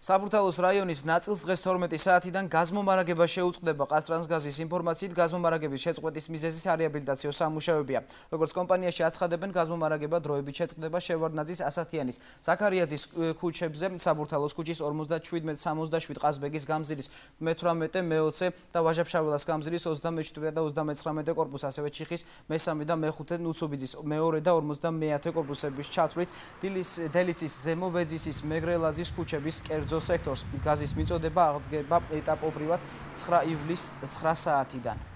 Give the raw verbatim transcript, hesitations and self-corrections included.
საბურთალოს რაიონის ნაწილს დღეს თორმეტი საათიდან გაზმომარაგება შეუწყდება. ყაზტრანსგაზის ინფორმაციით, გაზმომარაგების შეწყვეტის მიზეზი სარეაბილიტაციო სამუშაოებია. როგორც კომპანიაში აცხადებენ, გაზმომარაგება დროებით შეწყდება შევარდნაძის, ასათიანის, ზაქარიაძის ქუჩებზე, საბურთალოს ქუჩის ორმოცდაშვიდ სამოცდაშვიდ, ყაზბეგის გამზირის მეთვრამეტე, მეოცე და ვაჟა-ფშაველას გამზირის ოცდამეჩვიდმეტე და ოცდამეცხრამეტე კორპუსს, ასევე ჩიხის მესამე და მეხუთე, ნუცუბიძის მეორე და ორმოცდამეათე კორპუსების ჩათვლით, დელისის, ზემო ვეძისის, მეგრელაძის ქუჩების კერძო სექტორს. გაზის მიწოდება აღდგება ეტაპობრივად ცხრა ივლისის ცხრა საათიდან.